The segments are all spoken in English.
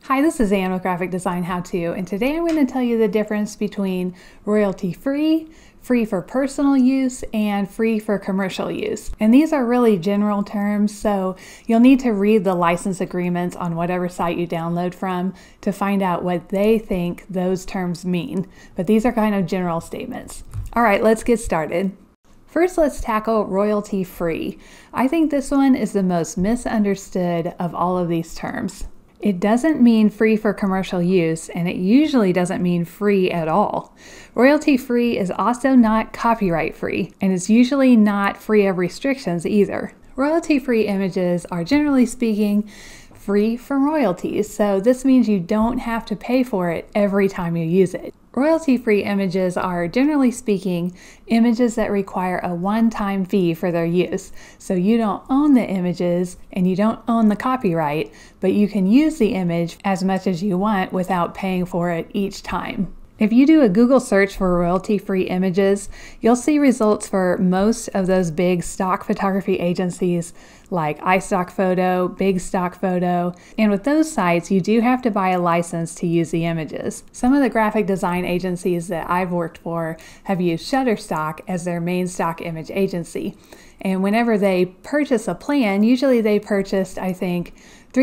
Hi, this is Anne with Graphic Design How To, and today I'm going to tell you the difference between royalty-free, free for personal use, and free for commercial use. And these are really general terms, so you'll need to read the license agreements on whatever site you download from to find out what they think those terms mean. But these are kind of general statements. All right, let's get started. First, let's tackle royalty-free. I think this one is the most misunderstood of all of these terms. It doesn't mean free for commercial use, and it usually doesn't mean free at all. Royalty-free is also not copyright-free, and it's usually not free of restrictions either. Royalty-free images are, generally speaking, free from royalties, so this means you don't have to pay for it every time you use it. Royalty-free images are, generally speaking, images that require a one-time fee for their use. So you don't own the images and you don't own the copyright, but you can use the image as much as you want without paying for it each time. If you do a Google search for royalty-free images, you'll see results for most of those big stock photography agencies like iStock Photo, Big Stock Photo, and with those sites you do have to buy a license to use the images. Some of the graphic design agencies that I've worked for have used Shutterstock as their main stock image agency. And whenever they purchase a plan, usually they purchased, I think,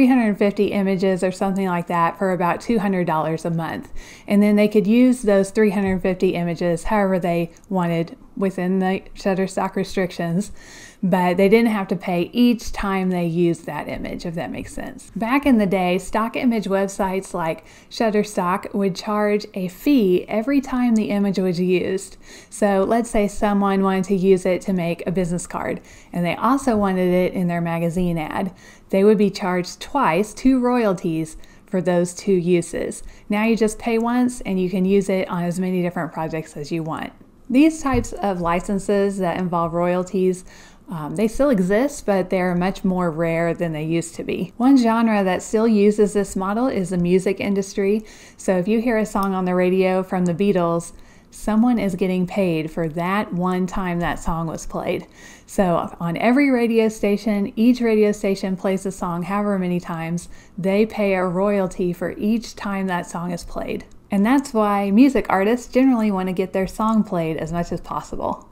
350 images or something like that for about $200 a month. And then they could use those 350 images however they wanted within the Shutterstock restrictions, but they didn't have to pay each time they used that image, if that makes sense. Back in the day, stock image websites like Shutterstock would charge a fee every time the image was used. So let's say someone wanted to use it to make a business card, and they also wanted it in their magazine ad. They would be charged twice, 2 royalties, for those 2 uses. Now you just pay once and you can use it on as many different projects as you want. These types of licenses that involve royalties, they still exist, but they're much more rare than they used to be. One genre that still uses this model is the music industry. So if you hear a song on the radio from the Beatles, someone is getting paid for that one time that song was played. So on every radio station, each radio station plays a song however many times, they pay a royalty for each time that song is played. And that's why music artists generally want to get their song played as much as possible.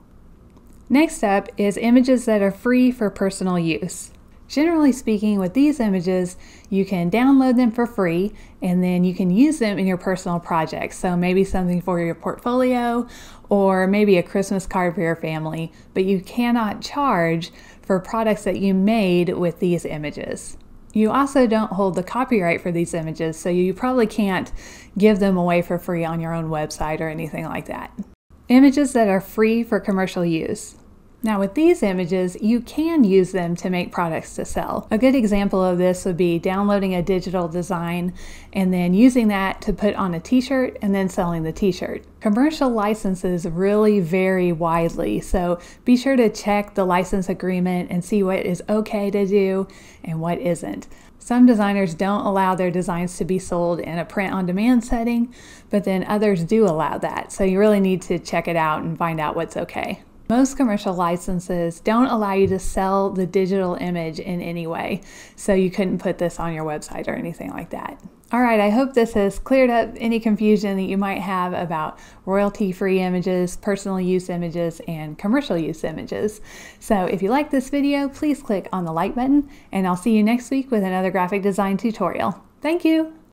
Next up is images that are free for personal use. Generally speaking, with these images, you can download them for free and then you can use them in your personal projects. So maybe something for your portfolio or maybe a Christmas card for your family, but you cannot charge for products that you made with these images. You also don't hold the copyright for these images, so you probably can't give them away for free on your own website or anything like that. Images that are free for commercial use. Now with these images, you can use them to make products to sell. A good example of this would be downloading a digital design and then using that to put on a t-shirt and then selling the t-shirt. Commercial licenses really vary widely, so be sure to check the license agreement and see what is okay to do and what isn't. Some designers don't allow their designs to be sold in a print-on-demand setting, but then others do allow that, so you really need to check it out and find out what's okay. Most commercial licenses don't allow you to sell the digital image in any way, so you couldn't put this on your website or anything like that. All right, I hope this has cleared up any confusion that you might have about royalty-free images, personal use images, and commercial use images. So if you like this video, please click on the like button, and I'll see you next week with another graphic design tutorial. Thank you!